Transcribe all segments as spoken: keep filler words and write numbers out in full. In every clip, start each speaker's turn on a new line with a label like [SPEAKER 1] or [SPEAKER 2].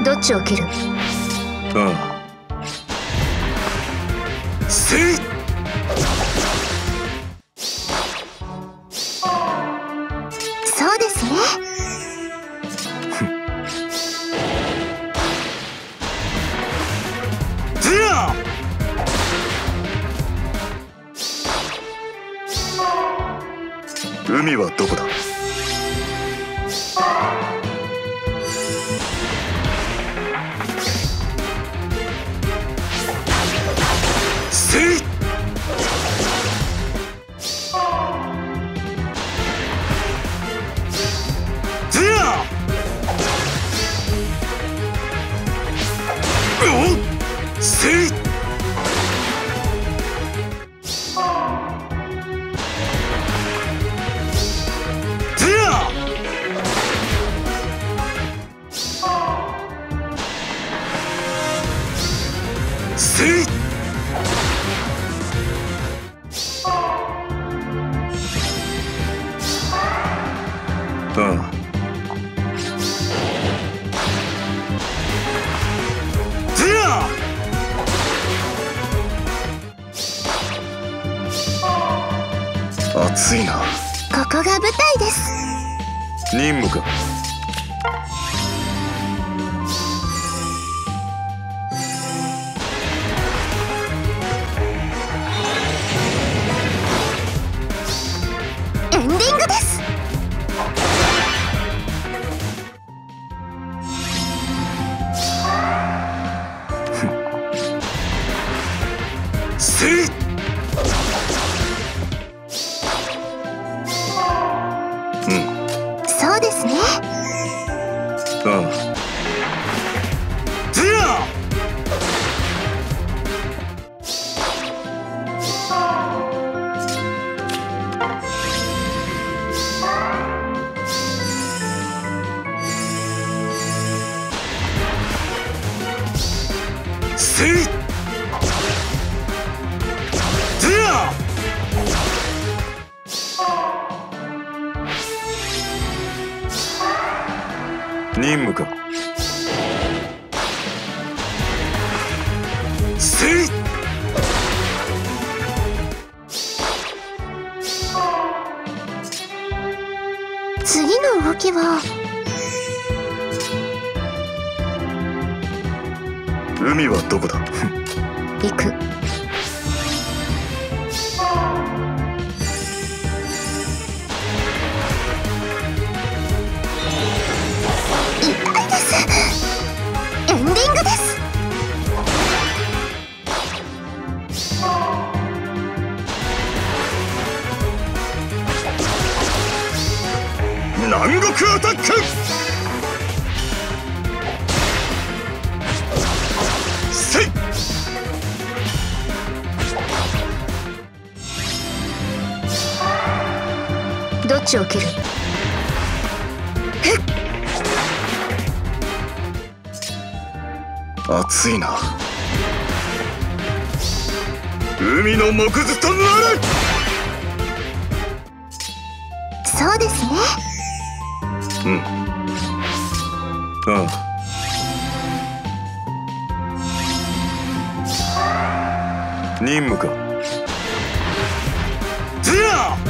[SPEAKER 1] どっちを切る？
[SPEAKER 2] ああ。せい。
[SPEAKER 1] そうですね。
[SPEAKER 2] じゃあ。海はどこだ？せい。じゃあ。おっ。せい。せい。ああ。じゃあ。熱いな。
[SPEAKER 1] ここが舞台です。
[SPEAKER 2] 任務か。
[SPEAKER 1] エンディングです。
[SPEAKER 2] せい。うん。
[SPEAKER 1] そうですね。
[SPEAKER 2] ああ。じゃあ。せい。じゃあ。任務か。せい。
[SPEAKER 1] 次の動きは
[SPEAKER 2] 海はどこだ？
[SPEAKER 1] 行く。痛いです。エンディングです。
[SPEAKER 2] 南国アタック。せい。
[SPEAKER 1] どっちを切る？
[SPEAKER 2] 熱いな。海の藻くずとなる。
[SPEAKER 1] そうですね。
[SPEAKER 2] うん。ああ。任務か。じゃあ。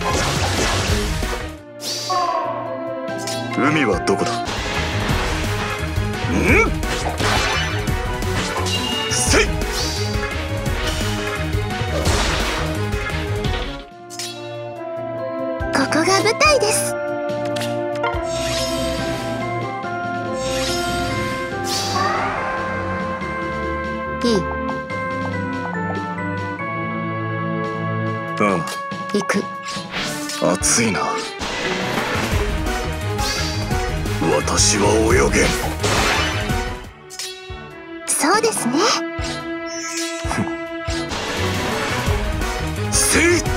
[SPEAKER 2] 海はどこだ？うん。せい。
[SPEAKER 1] ここが舞台です。いい。
[SPEAKER 2] ああ。
[SPEAKER 1] 行く。
[SPEAKER 2] 熱いな。私は泳げん。
[SPEAKER 1] そうですね。
[SPEAKER 2] せい。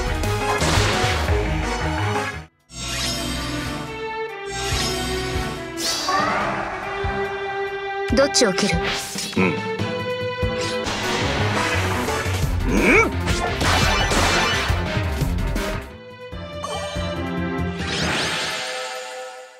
[SPEAKER 1] どっちを切る？
[SPEAKER 2] うん。